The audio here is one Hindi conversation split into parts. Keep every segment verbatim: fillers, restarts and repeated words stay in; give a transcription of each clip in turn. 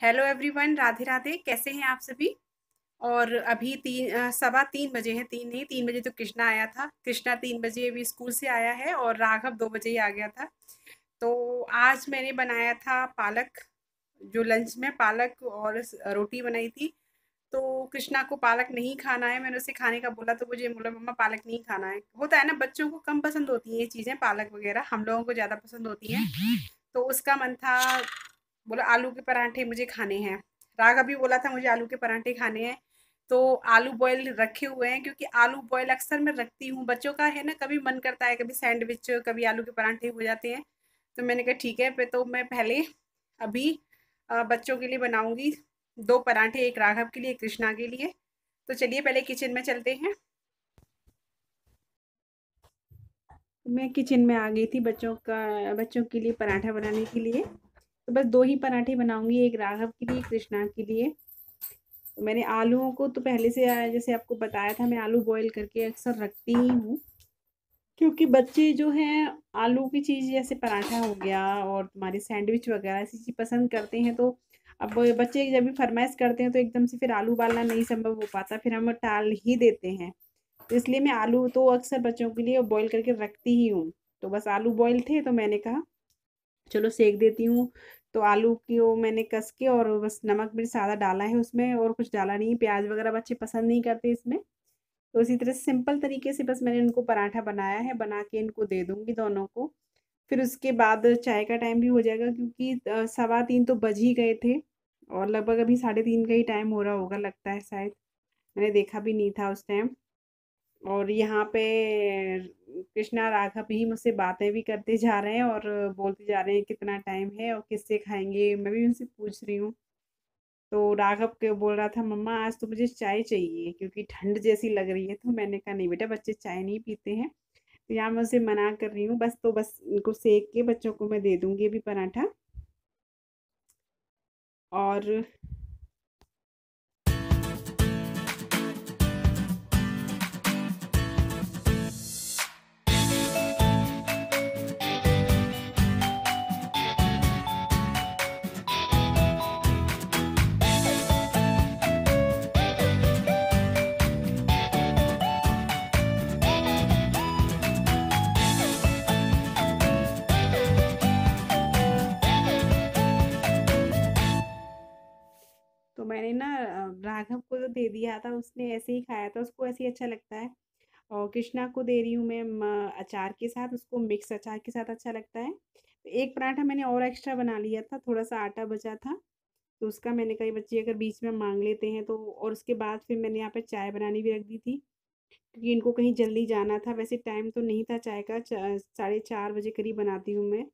Hello everyone, Radhe Radhe. कैसे हैं आप सभी। और अभी तीन अ, सवा तीन बजे हैं। तीन नहीं, तीन बजे तो कृष्णा आया था। कृष्णा तीन बजे अभी स्कूल से आया है और राघव दो बजे ही आ गया था। तो आज मैंने बनाया था पालक। जो लंच में पालक और स- रोटी बनाई थी। तो कृष्णा को पालक नहीं खाना है। मैंने उसे खाने का बोला तो मुझे बोला मम्मा पालक नहीं खाना है। होता है ना, बच्चों को कम पसंद होती हैं ये चीज़ें, पालक वगैरह। हम लोगों को ज़्यादा पसंद होती हैं। तो उसका मन था, बोला आलू के पराठे मुझे खाने हैं। राघव भी बोला था मुझे आलू के पराठे खाने हैं। तो आलू बॉयल रखे हुए हैं, क्योंकि आलू बॉयल अक्सर मैं रखती हूँ। बच्चों का है ना, कभी मन करता है, कभी सैंडविच, कभी आलू के पराठे हो जाते हैं। तो मैंने कहा ठीक है, फिर तो मैं पहले अभी अ, बच्चों के लिए बनाऊंगी दो पराठे, एक राघव के लिए, एक कृष्णा के लिए। तो चलिए पहले किचन में चलते हैं। मैं किचन में आ गई थी बच्चों का बच्चों के लिए पराठा बनाने के लिए। तो बस दो ही पराठे बनाऊंगी, एक राघव के लिए, एक कृष्णा के लिए। तो मैंने आलूओं को तो पहले से अ, जैसे आपको बताया था, मैं आलू बॉईल करके अक्सर रखती ही हूँ। क्योंकि बच्चे जो हैं आलू की चीज़, जैसे पराठा हो गया और तुम्हारे सैंडविच वगैरह ऐसी चीज़ पसंद करते हैं। तो अब बच्चे जब भी फरमाइश करते हैं तो एकदम से फिर आलू उबालना नहीं संभव हो पाता, फिर हम टाल ही देते हैं। तो इसलिए मैं आलू तो अक्सर बच्चों के लिए बॉईल करके रखती ही हूँ। तो बस आलू बॉईल थे तो मैंने कहा चलो सेक देती हूँ। तो आलू की वो मैंने कस के और बस नमक मिर्च सादा डाला है उसमें, और कुछ डाला नहीं। प्याज वगैरह बच्चे पसंद नहीं करते इसमें। तो इसी तरह सिंपल तरीके से बस मैंने इनको पराठा बनाया है, बना के इनको दे दूंगी दोनों को। फिर उसके बाद चाय का टाइम भी हो जाएगा, क्योंकि अ, सवा तीन तो बज ही गए थे। और लगभग अभी साढ़े तीन का ही टाइम हो रहा होगा, लगता है शायद। मैंने देखा भी नहीं था उस टाइम। और यहाँ पे कृष्णा राघव ही मुझसे बातें भी करते जा रहे हैं और बोलते जा रहे हैं कितना टाइम है और किससे खाएंगे। मैं भी उनसे पूछ रही हूँ। तो राघव के बोल रहा था मम्मा आज तो मुझे चाय चाहिए, क्योंकि ठंड जैसी लग रही है। तो मैंने कहा नहीं बेटा, बच्चे चाय नहीं पीते हैं। तो यहाँ मैं उसे मना कर रही हूँ। बस तो बस इनको सेक के बच्चों को मैं दे दूंगी अभी पराठा। और तो मैंने ना अ, राघव को जो दे दिया था, उसने ऐसे ही खाया था, उसको ऐसे ही अच्छा लगता है। और कृष्णा को दे रही हूँ मैं म, अचार के साथ, उसको मिक्स अचार के साथ अच्छा लगता है। तो एक पराठा मैंने और एक्स्ट्रा बना लिया था, थोड़ा सा आटा बचा था। तो उसका मैंने कई बच्चे अगर बीच में मांग लेते हैं तो। और उसके बाद फिर मैंने यहाँ पे चाय बनानी भी रख दी थी, क्योंकि इनको कहीं जल्दी जाना था। वैसे टाइम तो नहीं था चाय का, चा- साढ़े चार बजे करीब बनाती हूँ मैं।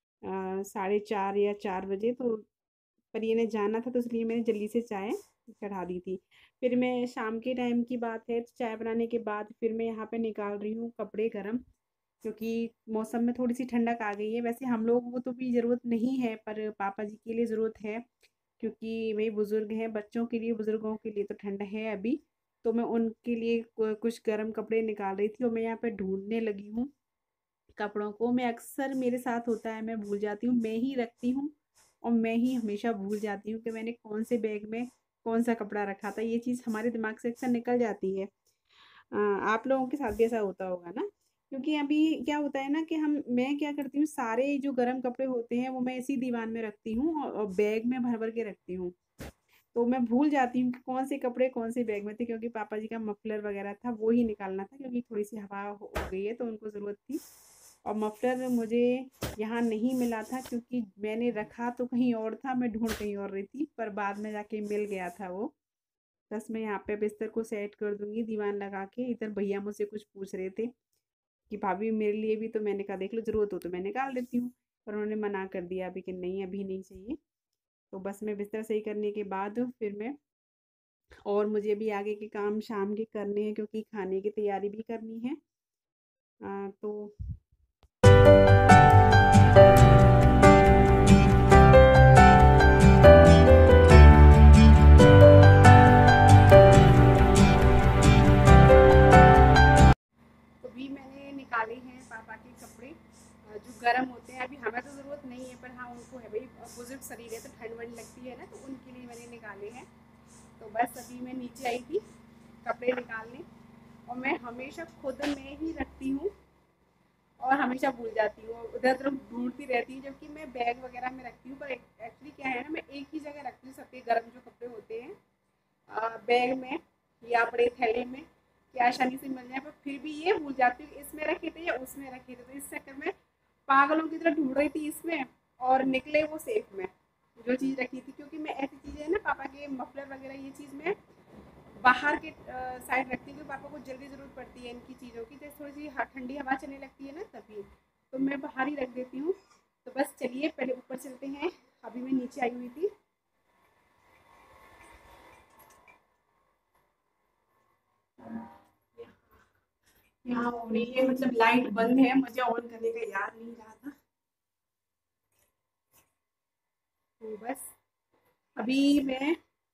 अ, साढ़े चार या चार बजे तो। पर ये ने जाना था तो इसलिए मैंने जल्दी से चाय चढ़ा दी थी। फिर मैं शाम के टाइम की बात है, तो चाय बनाने के बाद फिर मैं यहाँ पे निकाल रही हूँ कपड़े गर्म। क्योंकि मौसम में थोड़ी सी ठंडक आ गई है। वैसे हम लोगों को तो भी ज़रूरत नहीं है, पर पापा जी के लिए ज़रूरत है। क्योंकि वही बुज़ुर्ग हैं, बच्चों के लिए, बुज़ुर्गों के लिए तो ठंड है अभी। तो मैं उनके लिए कु- कुछ गर्म कपड़े निकाल रही थी और मैं यहाँ पे ढूंढने लगी हूँ कपड़ों को। मैं अक्सर, मेरे साथ होता है, मैं भूल जाती हूँ, मैं ही रखती हूँ। और मैं ही हमेशा भूल जाती हूँ कि मैंने कौन से बैग में कौन सा कपड़ा रखा था। ये चीज़ हमारे दिमाग से अक्सर निकल जाती है। अ, आप लोगों के साथ भी ऐसा होता होगा ना। क्योंकि अभी क्या होता है ना कि हम मैं क्या करती हूँ, सारे जो गर्म कपड़े होते हैं वो मैं इसी दीवान में रखती हूँ और और बैग में भर भर के रखती हूँ। तो मैं भूल जाती हूँ कि कौन से कपड़े कौन से बैग में थे, क्योंकि पापा जी का मफलर वगैरह था वो ही निकालना था, क्योंकि थोड़ी सी हवा हो हो गई है तो उनको ज़रूरत थी। और मफलर मुझे यहाँ नहीं मिला था, क्योंकि मैंने रखा तो कहीं और था, मैं ढूंढ कहीं और रही थी, पर बाद में जाके मिल गया था वो। बस मैं यहाँ पे बिस्तर को सेट कर दूंगी दीवान लगा के। इधर भैया मुझसे कुछ पूछ रहे थे कि भाभी मेरे लिए भी। तो मैंने कहा देख लो, ज़रूरत हो तो मैं निकाल देती हूँ। पर उन्होंने मना कर दिया अभी कि नहीं, अभी नहीं चाहिए। तो बस मैं बिस्तर सही करने के बाद फिर मैं, और मुझे भी आगे के काम शाम के करने हैं, क्योंकि खाने की तैयारी भी करनी है। आ, तो तो भी मैंने निकाले हैं पापा के कपड़े, अ, जो गर्म होते हैं। अभी हमें तो ज़रूरत नहीं है, पर हाँ उनको है, भाई बुजुर्ग शरीर है तो ठंड वंड लगती है ना, तो उनके लिए मैंने निकाले हैं। तो बस अभी मैं नीचे आई थी कपड़े निकालने, और मैं हमेशा खुद में ही रखती हूँ और हमेशा भूल जाती हूँ, उधर उधर ढूंढती रहती हूँ, जबकि मैं बैग वगैरह में रखती हूँ। पर एक्चुअली क्या है ना, मैं एक ही जगह रखती हूँ सबके गर्म जो कपड़े होते हैं, आ, बैग में या बड़े थैले में, कि आसानी से मिल जाए। पर फिर भी ये भूल जाती हूँ इसमें रखे थे या उसमें रखे थे, तो इस चक्कर में पागलों की तरह ढूंढ रही थी इसमें, और निकले वो सेफ में जो चीज़ रखी थी। क्योंकि मैं ऐसी चीज़ें ना, पापा के मफलर वगैरह ये चीज़ मैं बाहर के साइड रखती हूँ। पापा को जल्दी ज़रूरत पड़ती है इनकी चीज़ों की, जैसे थोड़ी सी ठंडी हवा चलने लगती है ना, तभी तो मैं बाहर ही रख देती हूँ। तो बस चलिए पहले ऊपर चलते हैं, अभी मैं नीचे आई हुई थी। यहाँ हो रही है, मतलब लाइट बंद है, मुझे ऑन करने का याद नहीं रहा था। तो बस अभी मैं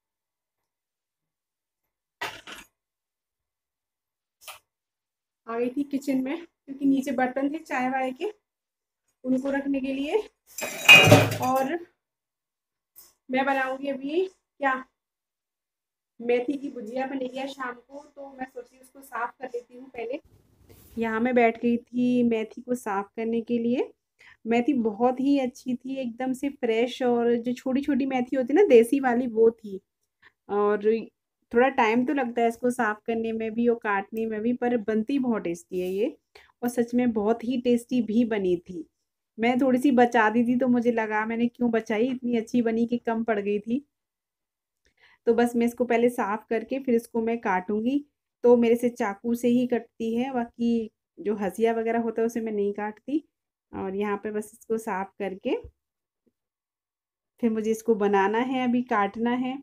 आ गई थी किचन में, क्योंकि नीचे बर्तन थे चाय वाय के, उनको रखने के लिए। और मैं बनाऊंगी अभी क्या, मेथी की भुजिया बनेगी आज शाम को, तो मैं सोची उसको साफ कर लेती हूँ पहले। यहाँ मैं बैठ गई थी मेथी को साफ करने के लिए। मेथी बहुत ही अच्छी थी, एकदम से फ्रेश, और जो छोटी छोटी मेथी होती है ना देसी वाली, वो थी। और थोड़ा टाइम तो लगता है इसको साफ करने में भी और काटने में भी, पर बनती बहुत टेस्टी है ये। और सच में बहुत ही टेस्टी भी बनी थी। मैं थोड़ी सी बचा दी थी, तो मुझे लगा मैंने क्यों बचाई, इतनी अच्छी बनी कि कम पड़ गई थी। तो बस मैं इसको पहले साफ करके फिर इसको मैं काटूंगी। तो मेरे से चाकू से ही कटती है, बाकी जो हसिया वगैरह होता है उसे मैं नहीं काटती। और यहाँ पे बस इसको साफ करके फिर मुझे इसको बनाना है, अभी काटना है।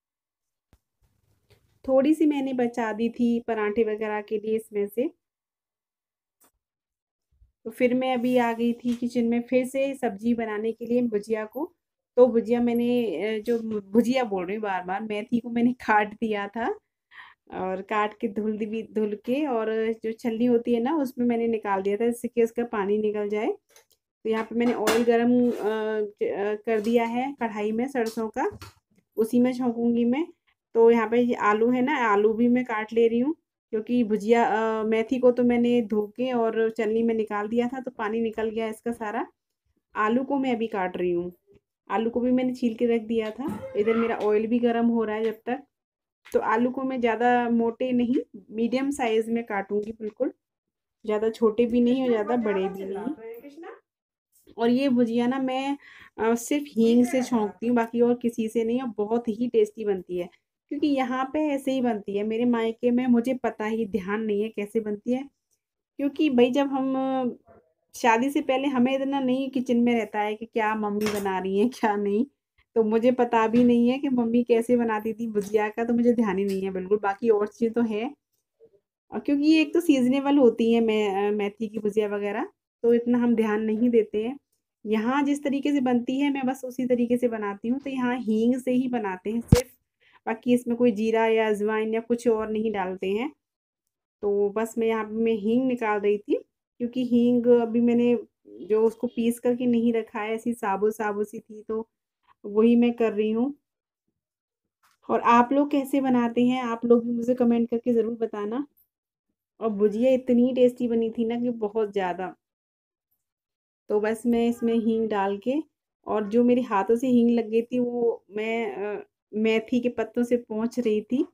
थोड़ी सी मैंने बचा दी थी पराठे वगैरह के लिए इसमें से। तो फिर मैं अभी आ गई थी किचन में फिर से सब्जी बनाने के लिए, भुजिया को। तो भुजिया मैंने अ, जो भुजिया बोल रही हूँ बार बार, मेथी को मैंने काट दिया था, और काट के धुल भी धुल के, और जो छलनी होती है ना उसमें मैंने निकाल दिया था, जिससे कि उसका पानी निकल जाए। तो यहाँ पे मैंने ऑयल गरम अ, ज- अ, कर दिया है कढ़ाई में सरसों का, उसी में छौंकूंगी मैं। तो यहाँ पे ये आलू है ना, आलू भी मैं काट ले रही हूँ, क्योंकि भुजिया अ, मेथी को तो मैंने धो के और छलनी में निकाल दिया था, तो पानी निकल गया इसका सारा। आलू को मैं अभी काट रही हूँ। आलू को भी मैंने छील के रख दिया था। इधर मेरा ऑयल भी गर्म हो रहा है जब तक। तो आलू को मैं ज़्यादा मोटे नहीं, मीडियम साइज में काटूंगी बिल्कुल, ज़्यादा छोटे भी नहीं और ज़्यादा बड़े भी नहीं। और ये भुजिया ना मैं अ, सिर्फ हींग से छौंकती हूँ, बाकी और किसी से नहीं, और बहुत ही टेस्टी बनती है। क्योंकि यहाँ पे ऐसे ही बनती है, मेरे मायके में मुझे पता ही ध्यान नहीं है कैसे बनती है। क्योंकि भाई जब हम अ, शादी से पहले हमें इतना नहीं किचन में रहता है कि क्या मम्मी बना रही है क्या नहीं। तो मुझे पता भी नहीं है कि मम्मी कैसे बनाती थी भुजिया का, तो मुझे ध्यान ही नहीं है बिल्कुल। बाकी और चीज़ तो है, और क्योंकि ये एक तो सीजनेबल होती है मैं मेथी की भुजिया वगैरह, तो इतना हम ध्यान नहीं देते हैं। यहाँ जिस तरीके से बनती है मैं बस उसी तरीके से बनाती हूँ। तो यहाँ हींग से ही बनाते हैं सिर्फ, बाकी इसमें कोई जीरा या अजवाइन या कुछ और नहीं डालते हैं। तो बस मैं यहाँ पे मैं हींग निकाल रही थी, क्योंकि हींग अभी मैंने जो उसको पीस करके नहीं रखा है, ऐसी साबुत साबुत सी थी, तो वही मैं कर रही हूँ। और आप लोग कैसे बनाते हैं, आप लोग भी मुझे कमेंट करके ज़रूर बताना। और भुजिया इतनी टेस्टी बनी थी ना कि बहुत ज़्यादा। तो बस मैं इसमें हींग डाल के, और जो मेरे हाथों से हींग लग गई थी वो मैं अ, मेथी के पत्तों से पोंछ रही थी।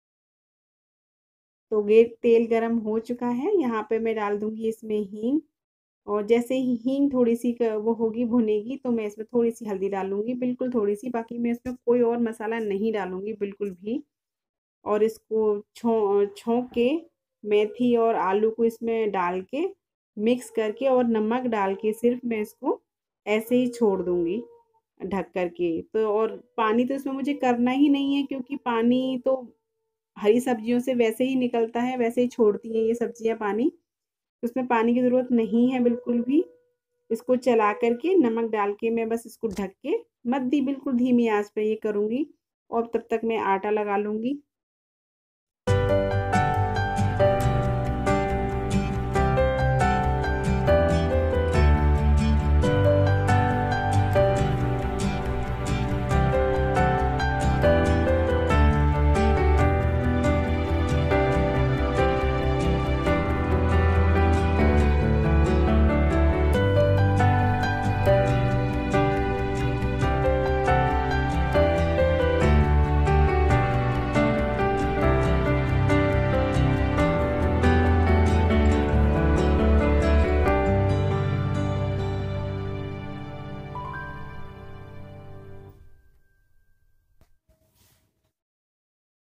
तो गे तेल गरम हो चुका है, यहाँ पे मैं डाल दूंगी इसमें हींग। और जैसे ही हींग थोड़ी सी क- वो होगी भुनेगी, तो मैं इसमें थोड़ी सी हल्दी डालूंगी, बिल्कुल थोड़ी सी, बाकी मैं इसमें कोई और मसाला नहीं डालूंगी बिल्कुल भी। और इसको छो छोंक के मेथी और आलू को इसमें डाल के मिक्स करके और नमक डाल के सिर्फ मैं इसको ऐसे ही छोड़ दूंगी ढक कर के। तो और पानी तो इसमें मुझे करना ही नहीं है, क्योंकि पानी तो हरी सब्जियों से वैसे ही निकलता है, वैसे ही छोड़ती हैं ये सब्जियां पानी। उसमें पानी की ज़रूरत नहीं है बिल्कुल भी। इसको चला करके नमक डाल के मैं बस इसको ढक के मद्दी बिल्कुल धीमी आंच पे ये करूँगी। और तब तक मैं आटा लगा लूँगी।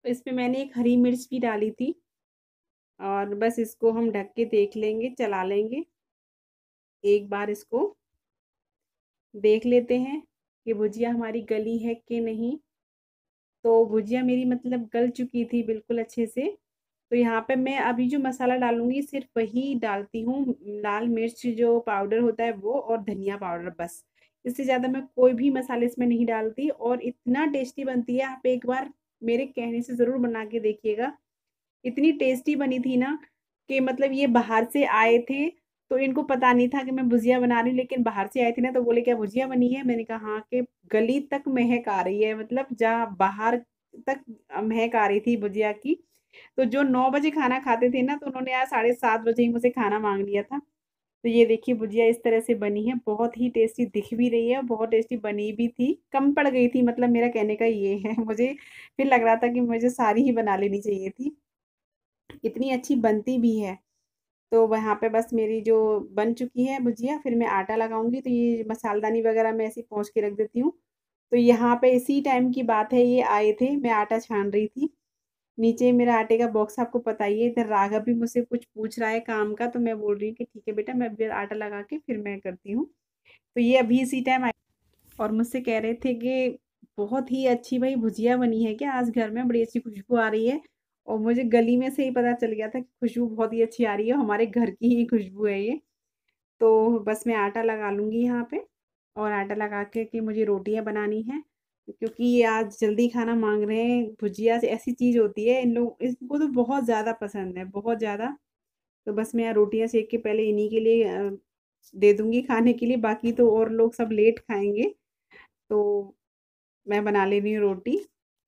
इसमें मैंने एक हरी मिर्च भी डाली थी और बस इसको हम ढक के देख लेंगे, चला लेंगे। एक बार इसको देख लेते हैं कि भुजिया हमारी गली है कि नहीं। तो भुजिया मेरी मतलब गल चुकी थी बिल्कुल अच्छे से। तो यहाँ पे मैं अभी जो मसाला डालूँगी सिर्फ़ वही डालती हूँ, लाल मिर्च जो पाउडर होता है वो और धनिया पाउडर बस। इससे ज़्यादा मैं कोई भी मसाले इसमें नहीं डालती और इतना टेस्टी बनती है, आप एक बार मेरे कहने से ज़रूर बना के देखिएगा। इतनी टेस्टी बनी थी ना कि मतलब ये बाहर से आए थे, तो इनको पता नहीं था कि मैं भुजिया बना रही हूँ, लेकिन बाहर से आए थे ना तो बोले क्या भुजिया बनी है? मैंने कहा हाँ, कि गली तक महक आ रही है, मतलब जहाँ बाहर तक अ, महक आ रही थी भुजिया की। तो जो नौ बजे खाना खाते थे ना, तो उन्होंने आज साढ़े सात बजे ही मुझसे खाना माँग लिया था। तो ये देखिए भुजिया इस तरह से बनी है, बहुत ही टेस्टी दिख भी रही है और बहुत टेस्टी बनी भी थी। कम पड़ गई थी मतलब मेरा कहने का ये है। मुझे फिर लग रहा था कि मुझे सारी ही बना लेनी चाहिए थी। इतनी अच्छी बनती भी है। तो वहाँ पे बस मेरी जो बन चुकी है भुजिया, फिर मैं आटा लगाऊँगी, तो ये मसालदानी वगैरह मैं ऐसे ही पोंछ के रख देती हूँ। तो यहाँ पे इसी टाइम की बात है, ये आए थे, मैं आटा छान रही थी। नीचे मेरा आटे का बॉक्स आपको पता ही है, इधर राघव भी मुझसे कुछ पूछ रहा है काम का, तो मैं बोल रही हूँ कि ठीक है बेटा, मैं अभी आटा लगा के फिर मैं करती हूँ। तो ये अभी इसी टाइम आए और मुझसे कह रहे थे कि बहुत ही अच्छी भई भुजिया बनी है क्या आज घर में? बड़ी अच्छी खुशबू आ रही है। और मुझे गली में से ही पता चल गया था कि खुशबू बहुत ही अच्छी आ रही है, हमारे घर की ही खुशबू है ये। तो बस मैं आटा लगा लूँगी यहाँ पे और आटा लगा के कि मुझे रोटियाँ बनानी हैं, क्योंकि ये आज जल्दी खाना माँग रहे हैं। भुजिया से ऐसी चीज़ होती है, इन लोग इनको तो बहुत ज़्यादा पसंद है, बहुत ज़्यादा। तो बस मैं यहाँ रोटियाँ सेक के पहले इन्हीं के लिए अ, दे दूँगी खाने के लिए, बाकी तो और लोग सब लेट खाएँगे। तो मैं बना ले रही हूँ रोटी।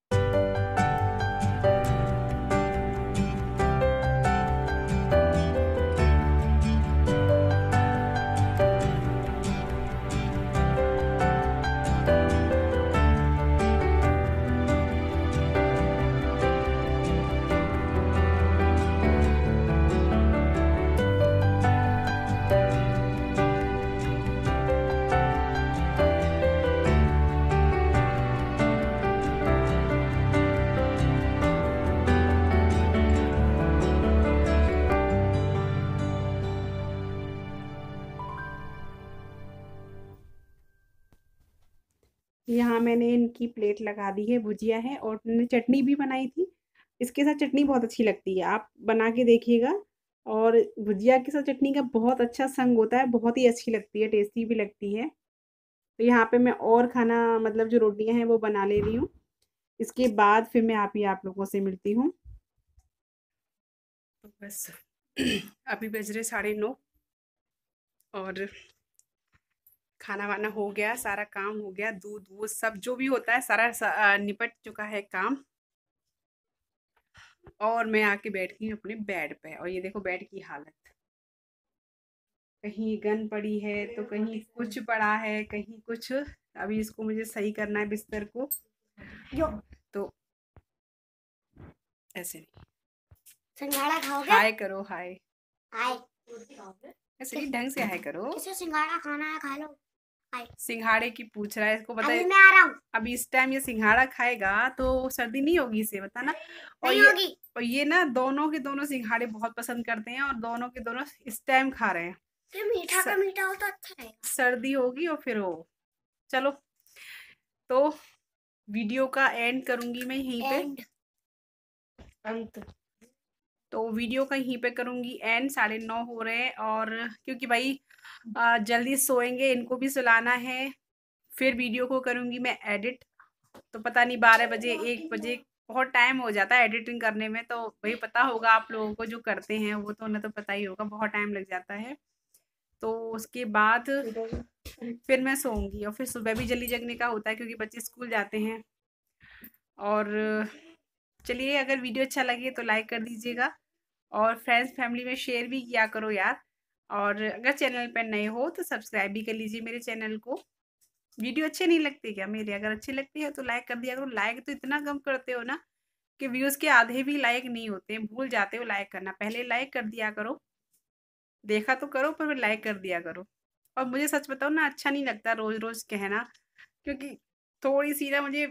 यहाँ मैंने इनकी प्लेट लगा दी है, भुजिया है और मैंने चटनी भी बनाई थी। इसके साथ चटनी बहुत अच्छी लगती है, आप बना के देखिएगा। और भुजिया के साथ चटनी का बहुत अच्छा संग होता है, बहुत ही अच्छी लगती है, टेस्टी भी लगती है। तो यहाँ पे मैं और खाना मतलब जो रोटियाँ हैं वो बना ले रही हूँ। इसके बाद फिर मैं आप ही आप लोगों से मिलती हूँ। तो बस अभी बज रहे साढ़े नौ और खाना वाना हो गया, सारा काम हो गया, दूध वूध सब जो भी होता है सारा सा, अ, निपट चुका है काम। और मैं आके बैठ गई हूँ अपने बेड पे और ये देखो बेड की हालत, कहीं गन पड़ी है तो कहीं कुछ पड़ा है, कहीं कुछ। अभी इसको मुझे सही करना है बिस्तर को। तो ऐसे नहीं। सिंघाड़ा खाओगे? हाय करो, हाय हाय। ऐसे नहीं, ढंग से हाय करो। किसे सिंघाड़ा खाना है खा लो। हाय। सिंघाड़े की पूछ रहा है, इसको पता अभी है। मैं आ रहा हूँ। अभी इस टाइम ये सिंघाड़ा खाएगा तो सर्दी नहीं होगी इसे, बता ना। और नहीं ये होगी। और ये ना दोनों के दोनों सिंघाड़े बहुत पसंद करते हैं और दोनों के दोनों इस टाइम खा रहे हैं। फिर मीठा का मीठा हो तो अच्छा रहेगा। सर्दी होगी और फिर हो। चलो, तो वीडियो का एंड करूंगी मैं यहीं पे। एंड अंत। तो वीडियो का यहीं पे करूंगी एंड, साढ़े नौ हो रहे हैं और क्योंकि भाई आ, जल्दी सोएंगे, इनको भी सुलाना है। फिर वीडियो को करूंगी मैं एडिट। तो पता नहीं बारह बजे एक बजे बहुत टाइम हो जाता है एडिटिंग करने में। तो वही पता होगा आप लोगों को जो करते हैं, वो तो उन्हें तो पता ही होगा, बहुत टाइम लग जाता है। तो उसके बाद फिर मैं सोऊंगी और फिर सुबह भी जल्दी जगने का होता है क्योंकि बच्चे स्कूल जाते हैं। और चलिए, अगर वीडियो अच्छा लगे तो लाइक कर दीजिएगा और फ्रेंड्स फैमिली में शेयर भी किया करो यार। और अगर चैनल पर नए हो तो सब्सक्राइब भी कर लीजिए मेरे चैनल को। वीडियो अच्छे नहीं लगते क्या मेरे? अगर अच्छे लगते हैं तो लाइक कर दिया करो। लाइक तो इतना कम करते हो ना कि व्यूज़ के आधे भी लाइक नहीं होते हैं, भूल जाते हो लाइक करना। पहले लाइक कर दिया करो, देखा तो करो पर फिर लाइक कर दिया करो। और मुझे सच बताओ ना, अच्छा नहीं लगता रोज़ रोज़ कहना, क्योंकि थोड़ी सी ना मुझे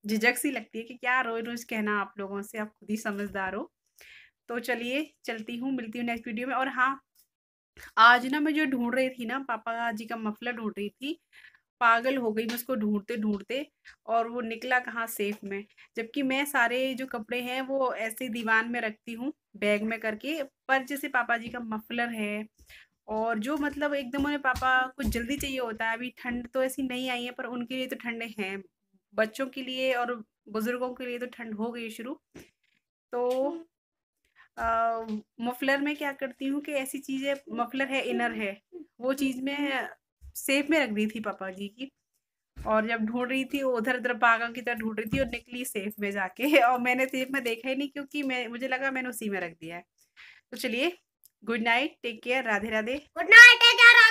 झिझक सी लगती है कि क्या रोज़-रोज़ कहना आप लोगों से, आप खुद ही समझदार हो। तो चलिए चलती हूँ, मिलती हूँ नेक्स्ट वीडियो में। और हाँ, आज ना मैं जो ढूँढ रही थी ना, पापा जी का मफलर ढूँढ रही थी, पागल हो गई मैं उसको ढूँढते-ढूँढते, और वो निकला कहाँ, सेफ में। जबकि मैं सारे जो कपड़े हैं वो ऐसे दीवान में रखती हूँ, बैग में करके, पर जैसे पापा जी का मफलर है, और जो मतलब एकदम उन्हें पापा को जल्दी चाहिए होता है, अभी ठंड तो ऐसी नहीं आई है पर उनके लिए तो ठंडें हैं। बच्चों के लिए और बुज़ुर्गों के लिए तो ठंड हो गई शुरू। तो अ, मफलर में क्या करती हूँ कि ऐसी चीज़ें, मफलर है, इनर है, वो चीज़ मैं सेफ में रख दी थी पापा जी की, और जब ढूँढ रही थी वो उधर-उधर पागल की तरह ढूँढ रही थी और निकली सेफ में जाके और मैंने सेफ में देखा ही नहीं, क्योंकि मैं मुझे लगा मैंने उसी में रख दिया है। तो चलिए, good night, take care, Radhe Radhe. Good night, take care.